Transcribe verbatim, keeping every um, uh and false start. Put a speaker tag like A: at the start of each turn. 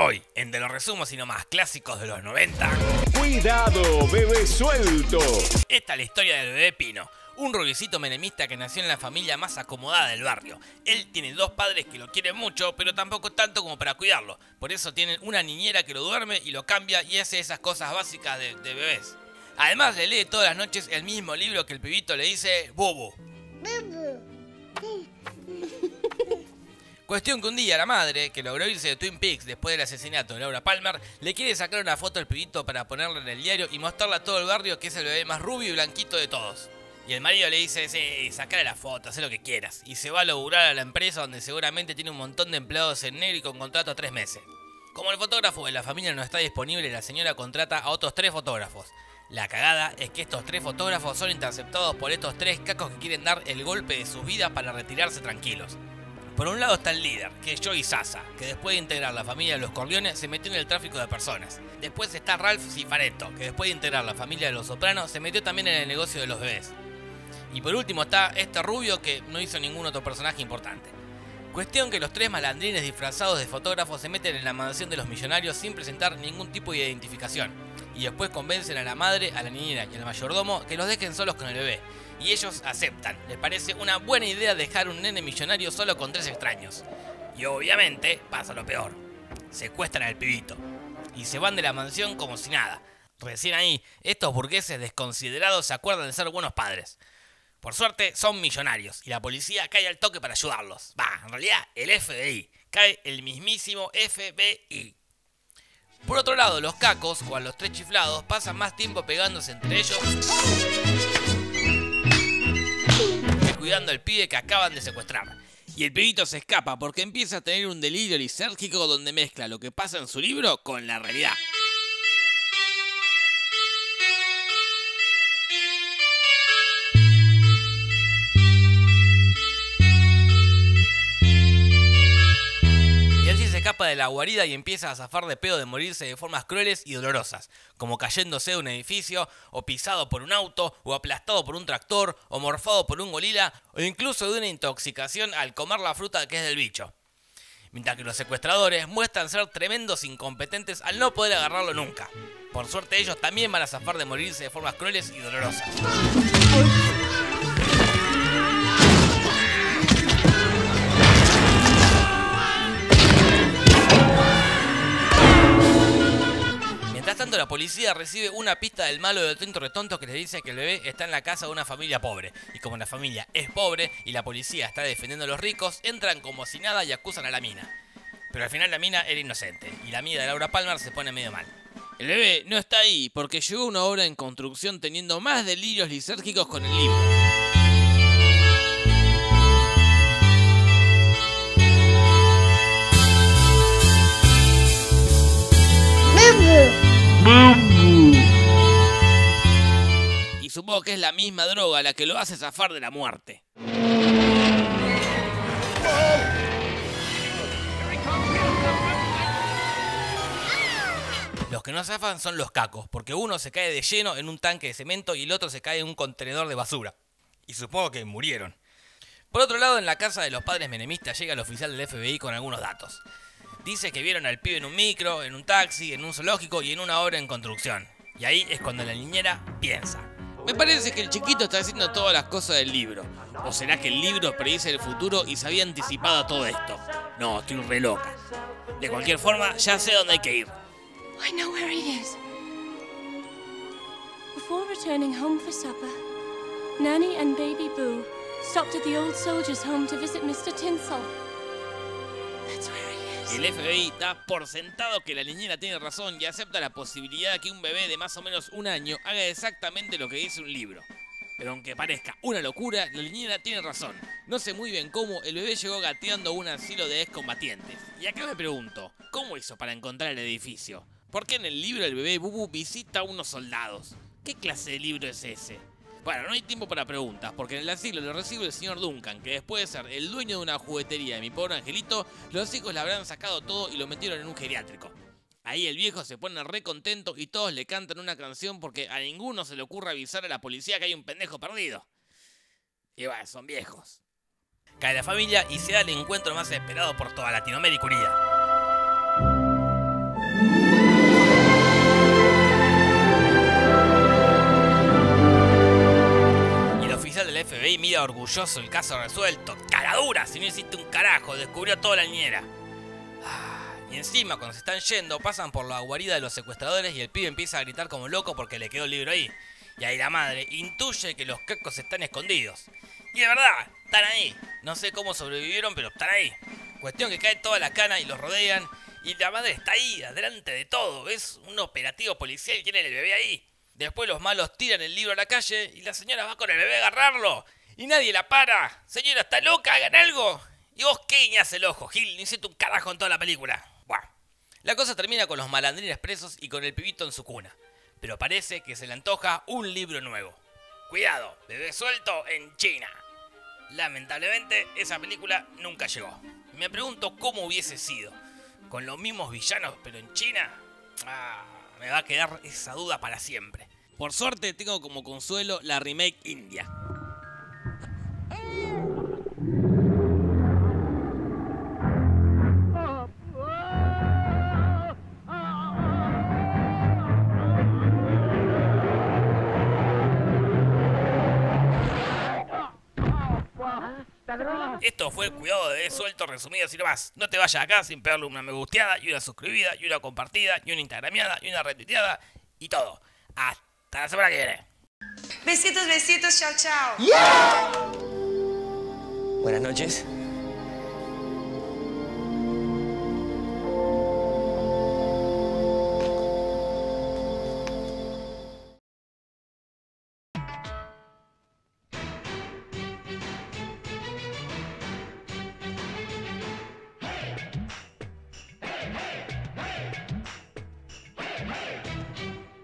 A: Hoy, en Te lo resumo sino más clásicos de los noventa.
B: ¡Cuidado, bebé suelto!
A: Esta es la historia del bebé Pino, un rubiecito menemista que nació en la familia más acomodada del barrio. Él tiene dos padres que lo quieren mucho, pero tampoco tanto como para cuidarlo. Por eso tienen una niñera que lo duerme y lo cambia y hace esas cosas básicas de, de bebés. Además le lee todas las noches el mismo libro que el pibito le dice Bubu. Cuestión que un día la madre, que logró irse de Twin Peaks después del asesinato de Laura Palmer, le quiere sacar una foto al pibito para ponerla en el diario y mostrarle a todo el barrio que es el bebé más rubio y blanquito de todos. Y el marido le dice, sí, sacale la foto, haz lo que quieras. Y se va a laburar a la empresa donde seguramente tiene un montón de empleados en negro y con contrato a tres meses. Como el fotógrafo de la familia no está disponible, la señora contrata a otros tres fotógrafos. La cagada es que estos tres fotógrafos son interceptados por estos tres cacos que quieren dar el golpe de sus vidas para retirarse tranquilos. Por un lado está el líder, que es Joey Sasa, que después de integrar la familia de los Corleone se metió en el tráfico de personas. Después está Ralph Cifaretto, que después de integrar la familia de los Sopranos se metió también en el negocio de los bebés. Y por último está este rubio que no hizo ningún otro personaje importante. Cuestión que los tres malandrines disfrazados de fotógrafos se meten en la mansión de los millonarios sin presentar ningún tipo de identificación. Y después convencen a la madre, a la niñera y al mayordomo que los dejen solos con el bebé. Y ellos aceptan. Les parece una buena idea dejar un nene millonario solo con tres extraños. Y obviamente pasa lo peor. Secuestran al pibito. Y se van de la mansión como si nada. Recién ahí, estos burgueses desconsiderados se acuerdan de ser buenos padres. Por suerte son millonarios y la policía cae al toque para ayudarlos. Va, en realidad el F B I. Cae el mismísimo F B I. Por otro lado, los cacos, con los tres chiflados, pasan más tiempo pegándose entre ellos que cuidando al pibe que acaban de secuestrar. Y el pibito se escapa porque empieza a tener un delirio lisérgico donde mezcla lo que pasa en su libro con la realidad. Escapa de la guarida y empieza a zafar de pedo de morirse de formas crueles y dolorosas, como cayéndose de un edificio, o pisado por un auto, o aplastado por un tractor, o morfado por un gorila, o incluso de una intoxicación al comer la fruta que es del bicho. Mientras que los secuestradores muestran ser tremendos incompetentes al no poder agarrarlo nunca. Por suerte ellos también van a zafar de morirse de formas crueles y dolorosas. Mientras tanto, la policía recibe una pista del malo de Tinto Retonto que les dice que el bebé está en la casa de una familia pobre. Y como la familia es pobre y la policía está defendiendo a los ricos, entran como si nada y acusan a la mina. Pero al final la mina era inocente y la amiga de Laura Palmer se pone medio mal. El bebé no está ahí porque llegó una obra en construcción teniendo más delirios lisérgicos con el libro. Y supongo que es la misma droga la que lo hace zafar de la muerte. Los que no zafan son los cacos, porque uno se cae de lleno en un tanque de cemento y el otro se cae en un contenedor de basura. Y supongo que murieron. Por otro lado, en la casa de los padres menemistas llega el oficial del F B I con algunos datos. Dice que vieron al pibe en un micro, en un taxi, en un zoológico y en una obra en construcción. Y ahí es cuando la niñera piensa. Me parece que el chiquito está haciendo todas las cosas del libro. ¿O será que el libro predice el futuro y se había anticipado a todo esto? No, estoy re loca. De cualquier forma, ya sé dónde hay que ir.
C: I know where he is. Before returning home for supper, Nanny and Baby Boo stopped at the old soldier's home to visit mister Tinsel. That's where he is.
A: El F B I da por sentado que la niñera tiene razón y acepta la posibilidad de que un bebé de más o menos un año haga exactamente lo que dice un libro. Pero aunque parezca una locura, la niñera tiene razón. No sé muy bien cómo el bebé llegó gateando a un asilo de excombatientes. Y acá me pregunto, ¿cómo hizo para encontrar el edificio? ¿Por qué en el libro el bebé Bubu visita a unos soldados? ¿Qué clase de libro es ese? Bueno, no hay tiempo para preguntas, porque en el asilo lo recibe el señor Duncan, que después de ser el dueño de una juguetería de mi pobre angelito, los hijos le habrán sacado todo y lo metieron en un geriátrico. Ahí el viejo se pone re contento y todos le cantan una canción porque a ninguno se le ocurre avisar a la policía que hay un pendejo perdido. Y bueno, son viejos. Cae la familia y se da el encuentro más esperado por toda Latinoamérica unida. ahí mira orgulloso el caso resuelto. Caradura, si no hiciste un carajo, descubrió toda la niñera. Ah, y encima, cuando se están yendo, pasan por la guarida de los secuestradores y el pibe empieza a gritar como loco porque le quedó el libro ahí. Y ahí la madre intuye que los cacos están escondidos. Y de verdad, están ahí. No sé cómo sobrevivieron, pero están ahí. Cuestión que cae toda la cana y los rodean. Y la madre está ahí, adelante de todo. Es un operativo policial y tiene el bebé ahí. Después los malos tiran el libro a la calle y la señora va con el bebé a agarrarlo. Y nadie la para. Señora, ¿está loca? ¡Hagan algo! ¿Y vos qué guiñás el ojo, Gil? No hiciste un carajo en toda la película. Buah. La cosa termina con los malandrines presos y con el pibito en su cuna. Pero parece que se le antoja un libro nuevo. Cuidado, bebé suelto en China. Lamentablemente, esa película nunca llegó. Me pregunto cómo hubiese sido. ¿Con los mismos villanos, pero en China? Ah, me va a quedar esa duda para siempre. Por suerte, tengo como consuelo la remake india. Esto fue el cuidado de bebé suelto resumido así nomás. No te vayas acá sin pegarle una me gusteada y una suscribida y una compartida y una instagrameada y una retuiteada y todo. Hasta la semana que viene.
D: Besitos, besitos, chao, chao.
E: Yeah. Buenas noches.